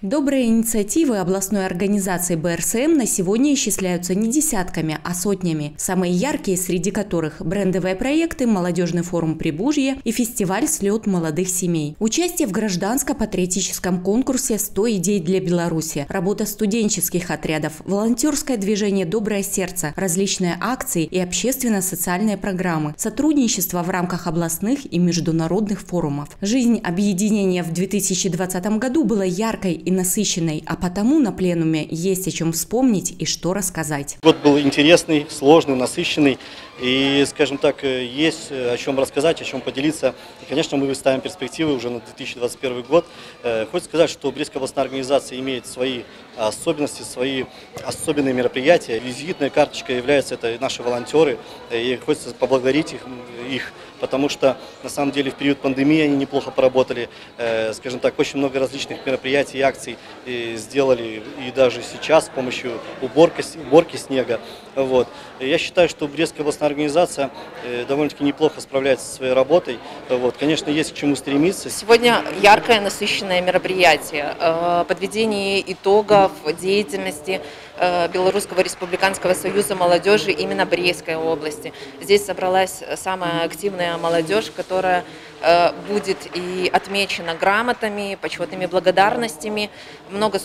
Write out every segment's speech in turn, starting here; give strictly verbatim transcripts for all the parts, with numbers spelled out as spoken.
Добрые инициативы областной организации бэ эр эс эм на сегодня исчисляются не десятками, а сотнями. Самые яркие среди которых брендовые проекты «Молодежный форум Прибужье» и фестиваль «Слет молодых семей». Участие в гражданско-патриотическом конкурсе «сто идей для Беларуси», работа студенческих отрядов, волонтерское движение «Доброе сердце», различные акции и общественно-социальные программы, сотрудничество в рамках областных и международных форумов. Жизнь объединения в две тысячи двадцатом году была яркой и насыщенной, а потому на пленуме есть о чем вспомнить и что рассказать. Год был интересный, сложный, насыщенный. И, скажем так, есть о чем рассказать, о чем поделиться. И, конечно, мы ставим перспективы уже на две тысячи двадцать первый год. Хочется сказать, что Брестская областная организация имеет свои особенности, свои особенные мероприятия. Визитная карточка является это наши волонтеры. И хочется поблагодарить их, их, потому что, на самом деле, в период пандемии они неплохо поработали. Скажем так, очень много различных мероприятий и акций сделали. И даже сейчас с помощью уборки, уборки снега. Вот. Я считаю, что Брестская областная организация довольно-таки неплохо справляется со своей работой. Вот. Конечно, есть к чему стремиться. Сегодня яркое, насыщенное мероприятие. Подведение итогов деятельности Белорусского республиканского союза молодежи именно Брестской области. Здесь собралась самая активная молодежь, которая будет и отмечена грамотами, почетными благодарностями, много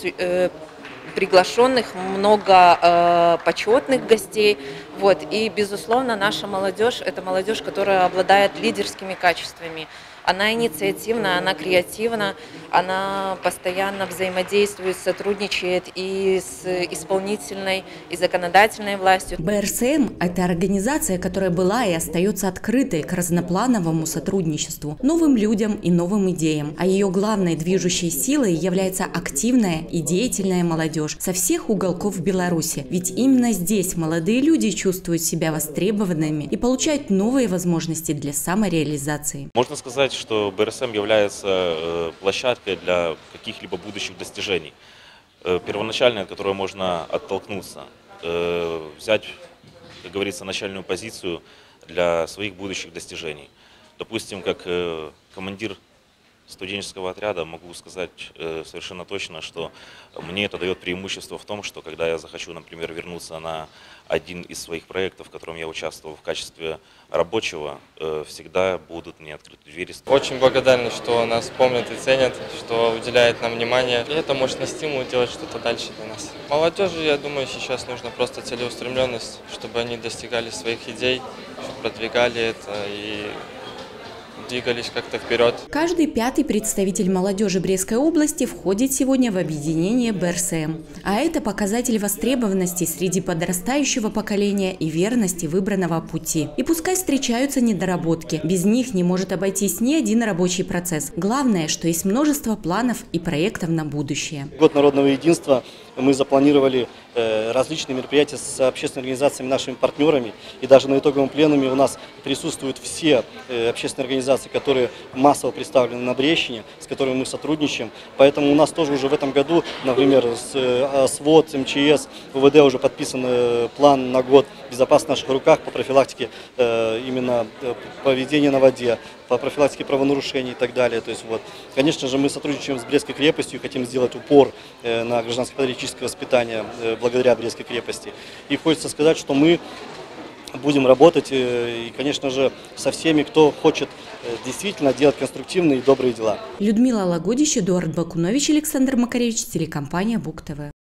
приглашенных, много э, почетных гостей. Вот. И, безусловно, наша молодежь – это молодежь, которая обладает лидерскими качествами. Она инициативна, она креативна, она постоянно взаимодействует, сотрудничает и с исполнительной, и законодательной властью. бэ эр эс эм – это организация, которая была и остается открытой к разноплановому сотрудничеству, новым людям и новым идеям. А ее главной движущей силой является активная и деятельная молодежь со всех уголков Беларуси. Ведь именно здесь молодые люди чувствуют себя востребованными и получают новые возможности для самореализации. Можно сказать, что бэ эр эс эм является площадкой для каких-либо будущих достижений. Первоначальная, от которой можно оттолкнуться, взять, как говорится, начальную позицию для своих будущих достижений. Допустим, как командир студенческого отряда могу сказать совершенно точно, что мне это дает преимущество в том, что когда я захочу, например, вернуться на один из своих проектов, в котором я участвовал в качестве рабочего, всегда будут мне открыты двери. Очень благодарны, что нас помнят и ценят, что уделяют нам внимание. И это мощный стимул делать что-то дальше для нас. Молодежи, я думаю, сейчас нужно просто целеустремленность, чтобы они достигали своих идей, чтобы продвигали это и двигались как-то вперед. Каждый пятый представитель молодежи Брестской области входит сегодня в объединение бэ эр эс эм. А это показатель востребованности среди подрастающего поколения и верности выбранного пути. И пускай встречаются недоработки, без них не может обойтись ни один рабочий процесс. Главное, что есть множество планов и проектов на будущее. Год народного единства мы запланировали различные мероприятия с общественными организациями, нашими партнерами. И даже на итоговом пленуме у нас присутствуют все общественные организации, которые массово представлены на Брещине, с которыми мы сотрудничаем. Поэтому у нас тоже уже в этом году, например, с СВОД, эм че эс, вэ вэ дэ уже подписан план на год «Безопасность в наших руках» по профилактике именно поведения на воде, по профилактике правонарушений и так далее. То есть, вот, конечно же, мы сотрудничаем с Брестской крепостью и хотим сделать упор на гражданско-патриотическое воспитание благодаря Брестской крепости. И хочется сказать, что мы будем работать, и, конечно же, со всеми, кто хочет действительно делать конструктивные и добрые дела. Людмила Лагодич, Эдуард Бакунович, Александр Макаревич, телекомпания БУК ТВ.